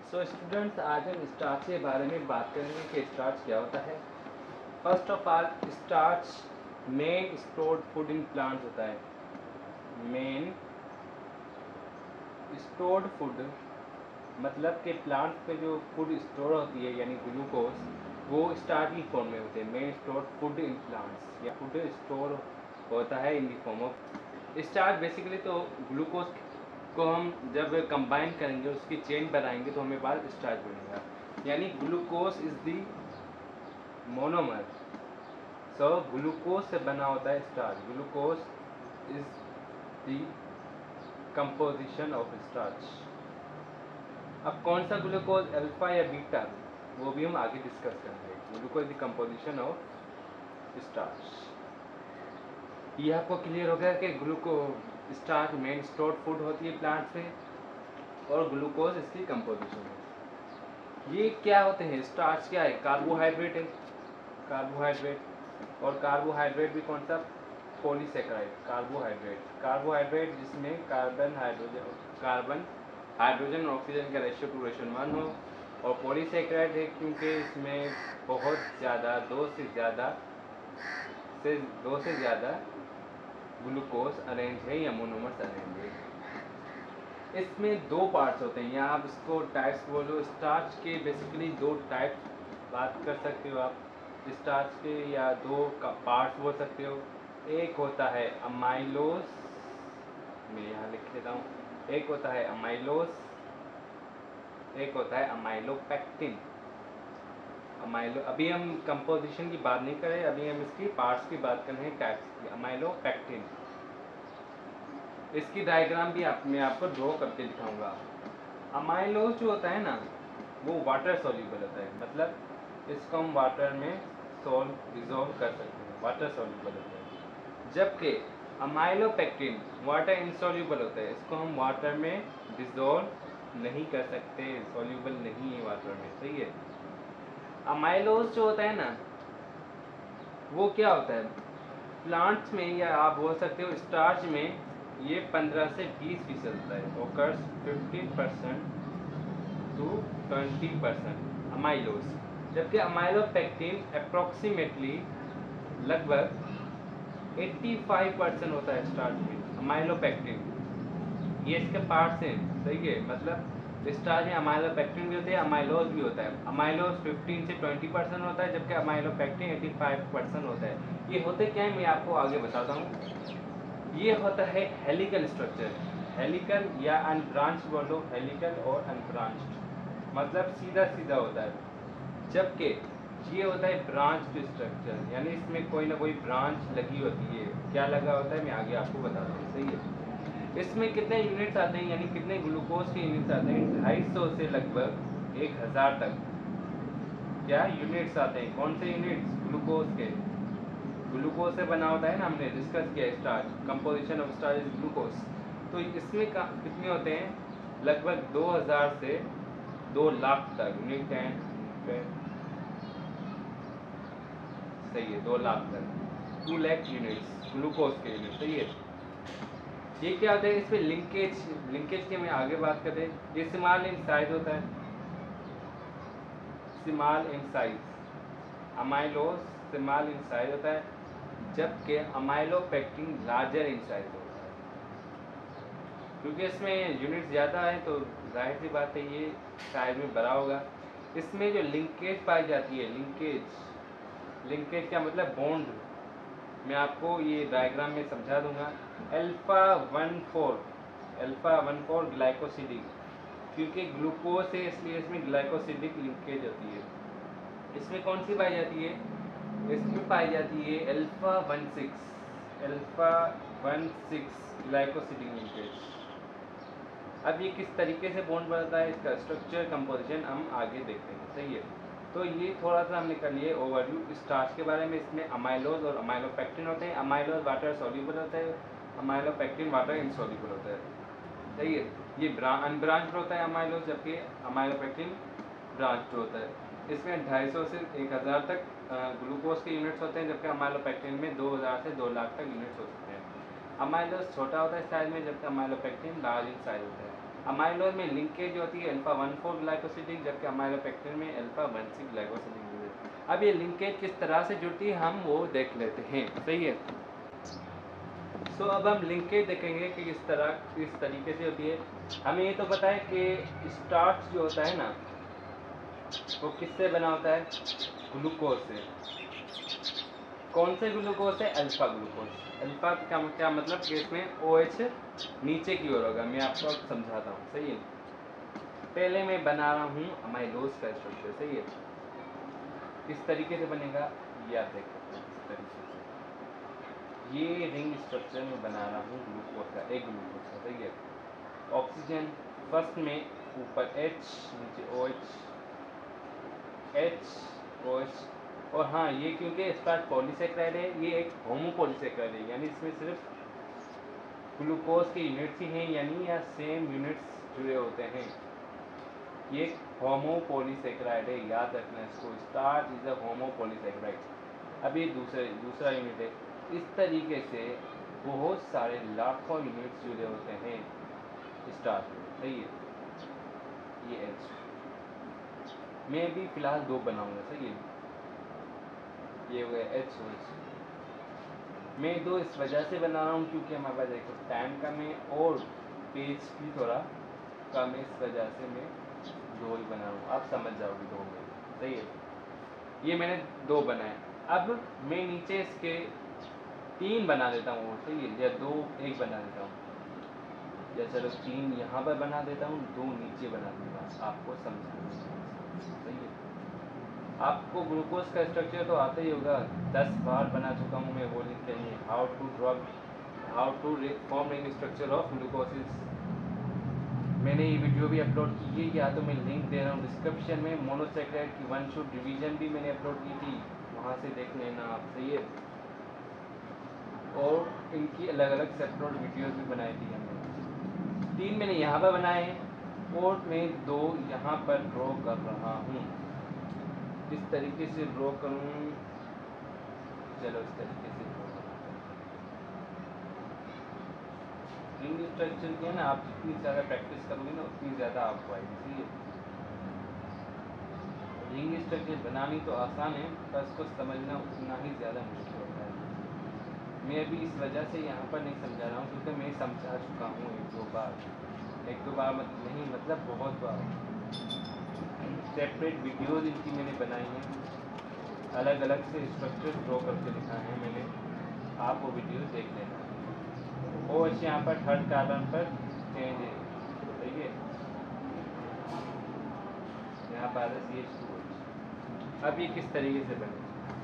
So students, आज हम starch के बारे में बात करेंगे कि स्टार्च क्या होता है। First of all, starch main stored food in plants होता है। मेन स्टोर्ड फूड मतलब कि प्लांट्स पे जो फूड स्टोर होती है यानी ग्लूकोज, वो स्टार्च की फॉर्म में होते हैं। Main stored food in plants या फूड स्टोर होता है in the form of starch. Basically तो ग्लूकोज को हम जब कंबाइन करेंगे, उसकी चेन बनाएंगे तो हमें बाद स्टार्च बनेगा। यानी glucose is the monomer. So glucose से बना होता है starch. Glucose is the composition of starch. अब कौन सा ग्लूकोज, अल्फा या बीटा, वो भी हम आगे डिस्कस करेंगे। Glucose the composition of starch. ये आपको क्लियर हो गया कि glucose starch main stored food होती है प्लांट से और ग्लूकोज इसकी कंपोजिशन है। ये क्या होते हैं? स्टार्च क्या है? कार्बोहाइड्रेट है। कार्बोहाइड्रेट, और कार्बोहाइड्रेट भी कौन सा? पॉलीसेकेराइड। कार्बोहाइड्रेट जिसमें कार्बन हाइड्रोजन और ऑक्सीजन का रेशियो 2:1 हो। और पॉलीसेकेराइड है क्योंकि इसमें बहुत ज़्यादा दो से ज़्यादा ग्लूकोज अरेंज है या मोनोमर्स अरेंज है। इसमें दो पार्ट्स होते हैं, या आप इसको टाइप्स बोलो। स्टार्च के बेसिकली दो टाइप्स बात कर सकते हो आप स्टार्च के, या दो का पार्ट्स बोल सकते हो। एक होता है अमाइलोज, मैं यहाँ लिख देता हूँ। एक होता है अमाइलोज, एक होता है अमाइलोपेक्टिन। अभी हम कंपोजिशन की बात नहीं कर रहे, अभी हम इसकी पार्ट्स की बात कर रहे हैं, टाइप्स की। अमाइलोपेक्टिन, इसकी डायग्राम भी मैं आपको ड्रॉ करके दिखाऊंगा। अमाइलोज जो होता है ना, वो वाटर सॉल्यूबल होता है, मतलब इसको हम वाटर में डिजोल्व कर सकते हैं, वाटर सॉल्यूबल होता है। जबकि अमाइलोपेक्टिन वाटर इनसॉल्यूबल होता है, इसको हम वाटर में डिजोल्व नहीं कर सकते, सॉल्यूबल नहीं है वाटर में। सही है। अमाइलोज जो होता है ना, वो क्या होता है प्लांट्स में, या आप बोल सकते हो स्टार्च में, ये 15 से 20% होता है। Occurs 15% to 20% amylose. जबकि अमाइलोपेक्टिन अप्रोक्सीमेटली लगभग 85% होता है स्टार्च में। अमाइलोपेक्टिन ये इसके पार्ट्स हैं। सही है। मतलब स्टार्च में अमाइलोपेक्टिन भी होते हैं, अमाइलोज भी होता है। अमाइलोज 15 से 20% होता है, जबकि अमाइलोपेक्टिन 85% होता है। ये होते क्या है मैं आपको आगे बताता हूँ। ये होता है हेलिकल स्ट्रक्चर। हेलिकल या अनब्रांच बोलो, हेलिकल और अनब्रांच्ड मतलब सीधा सीधा होता है। जबकि ये होता है ब्रांच स्ट्रक्चर, यानी इसमें कोई ना कोई ब्रांच लगी होती है। क्या लगा होता है मैं आगे आपको बताता हूँ। सही है। इसमें कितने यूनिट्स आते हैं, यानी कितने ग्लूकोज के यूनिट्स आते हैं? 250 से लगभग 1000 तक क्या यूनिट्स आते हैं। कौन से यूनिट्स? ग्लूकोज के। ग्लूकोज से बना होता है ना, हमने डिस्कस किया starch, composition of starch is glucose. तो इसमें कितने होते हैं? लगभग 2000 से 2 लाख तक यूनिट हैं। सही है, 2 लाख तक, 2 लाख यूनिट्स ग्लूकोज के यूनिट। सही है। ये क्या होता है? इसमें लिंकेज की मैं आगे बात करें, ये स्मॉल इन साइज होता है। Small in size, amylose small in size होता है, जबकि अमाइलोपेक्टिन लार्जर इन साइज होता है। क्योंकि इसमें यूनिट ज़्यादा है तो जाहिर सी बात है ये साइज में बड़ा होगा। इसमें जो लिंकेज पाई जाती है, लिंकेज क्या मतलब? बॉन्ड। मैं आपको ये डायग्राम में समझा दूंगा। अल्फा 1,4 ग्लाइकोसिडिक, क्योंकि ग्लूकोज है इसलिए इसमें ग्लाइकोसिडिक लिंकेज होती है। इसमें कौन सी पाई जाती है? इसमें पाई जाती है अल्फा 1,6 ग्लाइकोसिडिक लिंकेज। अब ये किस तरीके से बॉन्ड बनता है, इसका स्ट्रक्चर कंपोजिशन हम आगे देखेंगे। सही है। तो ये थोड़ा सा हमने कर लिए ओवरव्यू स्टार्च के बारे में। इसमें अमाइलोज और अमाइलोपेक्टिन होते हैं। अमाइलोज वाटर सॉल्यूबल होता है, अमाइलोपेक्टिन वाटर इनसॉल्यूबल होता है। सही है। ये अनब्रांच्ड होता है अमाइलोज, जबकि अमाइलोपेक्टिन ब्रांच्ड होता है। इसमें 250 से 1000 तक ग्लूकोज के यूनिट्स होते हैं, जबकि अमाइलोपेक्टिन में 2000 से 2 लाख तक यूनिट्स हो सकते हैं। अमाइलोज छोटा होता है साइज में, जबकि अमाइलोपेक्टिन लार्ज इन साइज होता है। अमाइलोज में लिंकेज होती है अल्फा 1,4 ग्लाइकोसिडिक, जबकि अमाइलोपेक्टिन में अल्फा 1,6 ग्लाइकोसिडिक। अब ये लिंकेज किस तरह से जुड़ती है हम वो देख लेते हैं, सही है। सो अब हम लिंकेज देखेंगे कि किस तरीके से होती है। हमें ये तो पता है कि स्टार्च जो होता है ना वो किससे बना होता है, ग्लूकोज से। कौन से ग्लूकोज है, अल्फा ग्लूकोज। अल्फा का क्या मतलब कि इसमें OH नीचे की ओर होगा, मैं आपको समझाता हूँ, सही है। पहले मैं बना रहा हूँ अमाइलोज का स्ट्रक्चर, सही है। किस तरीके से बनेगा ये आप देख सकते हैं, इस तरीके से ये रिंग स्ट्रक्चर में बना रहा हूँ ग्लूकोज का, एक ग्लूकोज का, सही है। ऑक्सीजन फर्स्ट में ऊपर H, नीचे OH, OH। और हाँ, ये क्योंकि स्टार्च पॉलीसेकेराइड है, ये एक होमोपॉलीसेकेराइड है, यानी इसमें सिर्फ ग्लूकोज के यूनिट्स ही हैं, यानी या सेम यूनिट्स जुड़े होते हैं। ये होमोपॉलीसेकेराइड है, याद रखना इसको, स्टार्च इज अ होमोपॉलीसेकेराइड। अब ये दूसरा यूनिट है। इस तरीके से बहुत सारे लाखों यूनिट्स जुड़े होते हैं स्टार्च में, सही है। ये H मैं भी फिलहाल 2 बनाऊंगा, सही है। ये हुए HOH। मैं 2 इस वजह से बना रहा हूँ क्योंकि हमारे पास देखो टाइम कम है और पेज भी थोड़ा कम है, इस वजह से मैं 2 ही बना रहा हूँ। आप समझ जाओगे 2 में, सही है। ये मैंने 2 बनाए। अब मैं नीचे इसके 3 बना देता हूँ, सही है, या 2 1 बना देता हूँ, या चलो 3 यहाँ पर बना देता हूँ, 2 नीचे बना दूँगा, आपको समझाने, सही है। आपको ग्लूकोज का स्ट्रक्चर तो आता ही होगा, 10 बार बना चुका हूँ मैं, वो लिख लेंगे how to form ring structure of glucoses. मैंने ये वीडियो भी अपलोड की है, या तो मैं लिंक दे रहा हूँ डिस्क्रिप्शन में। मोनोसेकेराइड की 1 शॉट डिवीजन भी मैंने अपलोड की थी, वहाँ से देख लेना आप, सही है। और इनकी अलग अलग सेपरेट वीडियोस भी बनाई थी हमने। 3 मैंने यहाँ पर बनाए हैं और मैं 2 यहाँ पर ड्रॉ कर रहा हूँ। किस तरीके से ड्रॉ करूँ, चलो इस तरीके से ड्रॉ करते हैं। रिंग स्ट्रक्चर की है ना, आप जितनी ज़्यादा प्रैक्टिस करोगे ना उतनी ज़्यादा आपको आएगी, सही है। रिंग स्ट्रक्चर बनानी तो आसान है, पर उसको समझना उतना ही ज़्यादा मुश्किल होता है। मैं अभी इस वजह से यहाँ पर नहीं समझा रहा हूँ क्योंकि मैं समझा चुका हूँ 1-2 बार, 1-2 बार नहीं मतलब बहुत बार। सेपरेट वीडियोज़ इनकी मैंने बनाई हैं, अलग अलग से स्ट्रक्चर ड्रॉ करके दिखाए हैं मैंने, आप वो वीडियो देख लेना। OH यहाँ पर 3rd कार्बन पर चेंज है, सही है। यहाँ पर CH2। अब ये किस तरीके से बने,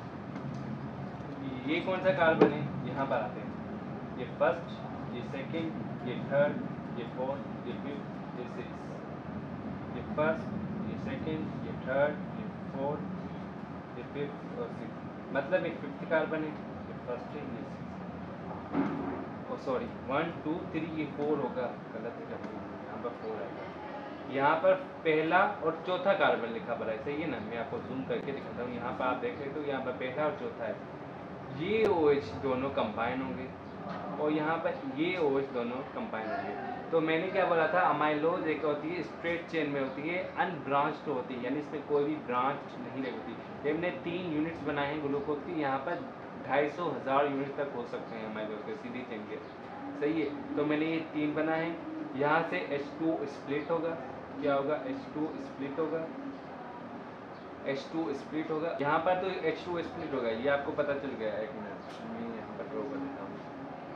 ये कौन सा कार्बन है, यहाँ पर आते हैं। ये फर्स्ट, ये सेकंड, ये थर्ड, ये फोर्थ, ये फिफ्थ, ये सिक्स। ये फर्स्ट, ये सेकंड, ये थर्ड, ये फोर्थ, ये फिफ्थ और सिक्स, मतलब एक फिफ्थ कार्बन है। ये फर्स्ट है, ये सिक्स, ओ सॉरी 1 2 3, ये 4 होगा, गलत है, यहाँ पर 4 आएगा। यहाँ पर पहला और चौथा कार्बन लिखा पड़ा है, सही है ना। मैं आपको जूम करके दिखाता हूँ, यहाँ पर आप देख रहे हो यहाँ पर पहला और चौथा है। ये OH दोनों कंबाइन होंगे और यहाँ पर ये OH दोनों कंबाइन होंगे। तो मैंने क्या बोला था, अमाइलोज एक होती है स्ट्रेट चेन में होती है, अनब्रांच्ड होती है, यानी इसमें कोई भी ब्रांच नहीं होती। जब हमने 3 यूनिट्स बनाए हैं ग्लूकोज की, यहाँ पर 250,000 यूनिट तक हो सकते हैं अमाइलोज के सीधी चेन के, सही है। तो मैंने ये 3 बनाए हैं। यहाँ से H2 स्प्लिट होगा, क्या होगा, H2 स्प्लिट होगा, H2 स्प्लिट होगा। यहाँ पर तो H2 स्प्लिट होगा, ये आपको पता चल गया। एक मिनट मैं यहाँ पर ड्रॉ कर देता हूँ,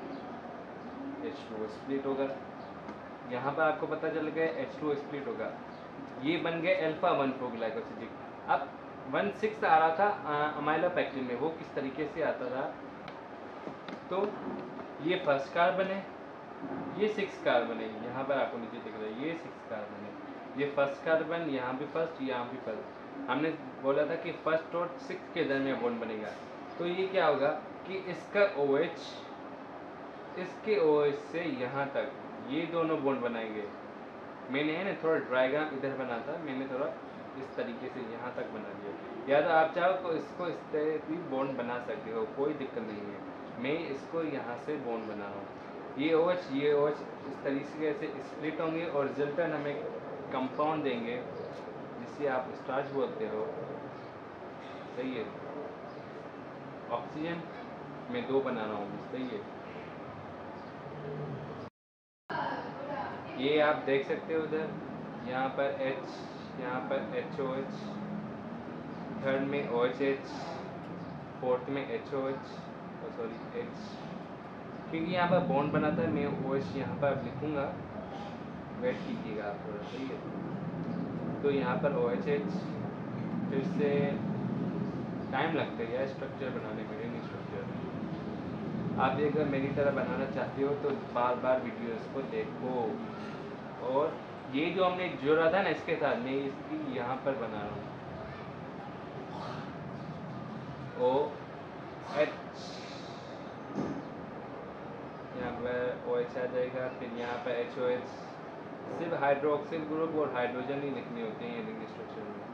H2 स्प्लिट होगा। यहाँ पर आपको पता चल गया H2 स्प्लिट होगा। ये बन गए अल्फा 1,4 ग्लाइकोसिडिक। अब 1,6 आ रहा था अमाइलोपेक्टिन में, वो किस तरीके से आता था, तो ये फर्स्ट कार्बन है, ये 6 कार्बन है, यहाँ पर आपको नीचे दिख रहा है, ये 6 कार्बन है, ये फर्स्ट कार्बन, यहाँ भी फर्स्ट, यहाँ भी फर्स्ट। हमने बोला था कि फर्स्ट और 6 के दरमियान बॉन्ड बनेगा। तो ये क्या होगा कि इसका OH इसके OH से यहाँ तक ये दोनों बॉन्ड बनाएंगे। मैंने है ना थोड़ा डायग्राम इधर बना था, मैंने थोड़ा इस तरीके से यहाँ तक बना दिया। या तो आप चाहो तो इसको इस तरह भी बॉन्ड बना सकते हो, कोई दिक्कत नहीं है। मैं इसको यहाँ से बॉन्ड बना रहा हूँ, ये OH इस तरीके से स्प्लिट होंगे और रिजल्टेंट हमें कंपाउंड देंगे जिसे आप स्टार्च बोलते हो। सही है। ऑक्सीजन में 2 बना रहा हूँ, सही है। ये आप देख सकते हो उधर, यहाँ पर H, यहाँ पर HOH, थर्ड में OHH, फोर्थ में HOH, सॉरी H, क्योंकि यहाँ पर बॉन्ड बना था। मैं OH यहाँ पर लिखूँगा, वेट कीजिएगा आप थोड़ा, सही है। तो यहाँ पर OHH, फिर से टाइम लगता है स्ट्रक्चर बनाने में, रिंग स्ट्रक्चर। आप भी अगर मेरी तरह बनाना चाहते हो तो बार बार वीडियोस को देखो। और ये जो हमने जोड़ा था ना इसके साथ, मैं इसकी यहाँ पर बना रहा हूँ OH, यहाँ पर OH आ जाएगा, फिर यहाँ पर HOH। सिर्फ हाइड्रोक्सिल ग्रुप और हाइड्रोजन ही लिखने होते हैं रिंग स्ट्रक्चर में।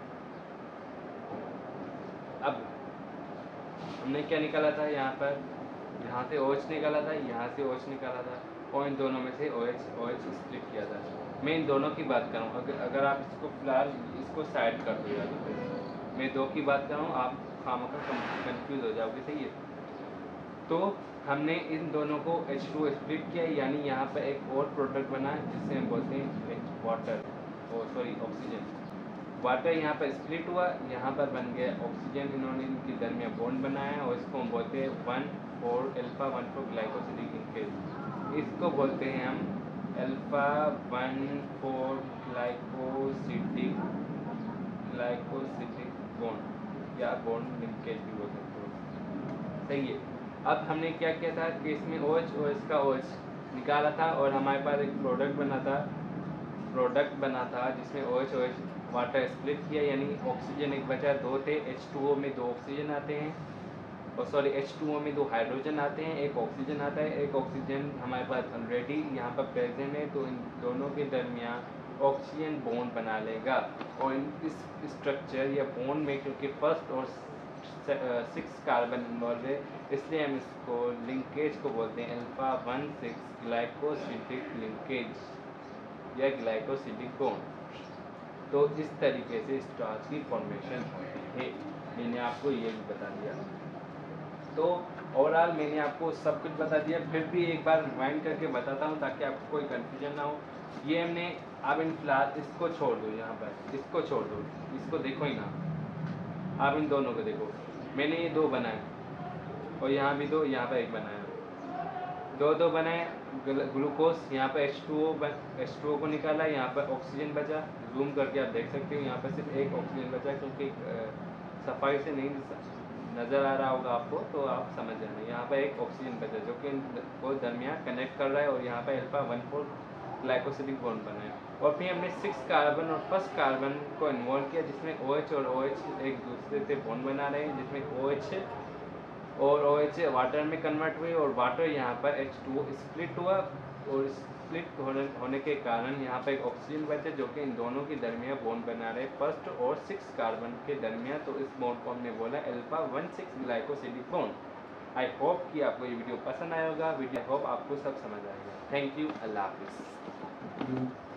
अब हमने क्या निकाला था, यहाँ से OH निकाला था, यहाँ से OH निकाला था, और इन दोनों में से OH स्प्लिट किया था। मैं इन दोनों की बात कर रहा हूँ। अगर आप इसको फिलहाल इसको साइड कर दो यार, मैं 2 की बात कर रहा हूँ, आप खामखा कंफ्यूज हो जाओगे, सही है। तो हमने इन दोनों को H2 स्प्लिट किया, यानी यहाँ पर एक और प्रोडक्ट बना जिसे हम बोलते हैं वाटर, सॉरी ऑक्सीजन। वाटर यहाँ पर स्प्लिट हुआ, यहाँ पर बन गया ऑक्सीजन। इन्होंने इनके दरमियान बॉन्ड बनाया और इसको हम बोलते हैं 1,4-अल्फा 1,4 ग्लाइकोसिलिक लिंकेज। इसको बोलते हैं हम अल्फा 1,4 ग्लाइकोसिलिक बॉन्ड या बॉन्ड लिंकेज भी बोल सकते हो, सही है। अब हमने क्या किया था कि इसमें OH का OH निकाला था और हमारे पास एक प्रोडक्ट बना था जिसमें OH वाटर स्प्लिट किया, यानी ऑक्सीजन एक बचा, 2 थे। H2O में 2 ऑक्सीजन आते हैं, और सॉरी H2O में 2 हाइड्रोजन आते हैं, एक ऑक्सीजन आता है। एक ऑक्सीजन हमारे पास ऑलरेडी यहाँ पर प्रेजेंट है, तो इन दोनों के दरमियान ऑक्सीजन बॉन्ड बना लेगा। और इस स्ट्रक्चर या बॉन्ड में क्योंकि फर्स्ट और 6 कार्बन इन्वॉल्व है, इसलिए हम इसको लिंकेज को बोलते हैं अल्फा 1,6 ग्लाइकोसिलिक लिंकेज या ग्लाइकोसिलिक बॉन्ड। तो इस तरीके से स्टार्च की फॉर्मेशन होती है। मैंने आपको ये भी बता दिया। तो ओवरऑल मैंने आपको सब कुछ बता दिया, फिर भी एक बार रिवाइंड करके बताता हूँ ताकि आपको कोई कन्फ्यूजन ना हो। ये हमने अब इन फिलहाल इसको छोड़ दो, यहाँ पर इसको छोड़ दो, इसको देखो ही ना, आप इन दोनों को देखो। मैंने ये 2 बनाए और यहाँ भी 2, यहाँ पर 1 बनाया, 2 बनाए। ग्लूकोज यहाँ पर H2O को निकाला, यहाँ पर ऑक्सीजन बचा। जूम करके आप देख सकते हो, यहाँ पर सिर्फ 1 ऑक्सीजन बचा, क्योंकि सफाई से नहीं नज़र आ रहा होगा आपको, तो आप समझ जाना। यहाँ पर 1 ऑक्सीजन बचा जो कि इनको दरमियान कनेक्ट कर रहा है, और यहाँ पर अल्फा 1,4 ग्लाइकोसिलिक बॉन्ड बना है। और फिर हमने 6 कार्बन और फर्स्ट कार्बन को इन्वॉल्व किया, जिसमें OH और OH एक दूसरे से बॉन्ड बना रहे हैं, जिसमें OH और OH वाटर में कन्वर्ट हुए, और वाटर यहाँ पर H2O स्प्लिट हुआ, और स्प्लिट होने के कारण यहाँ पर एक ऑक्सीजन बचा जो कि इन दोनों के दरमियान बॉन्ड बना रहे फर्स्ट और 6 कार्बन के दरमियान। तो इस बॉन्ड को हमने बोला alpha 1,6 glycosylic bond. I hope कि आपको ये वीडियो पसंद आया होगा। आई होप आपको सब समझ आएगा। थैंक यू, अल्लाह हाफिज़।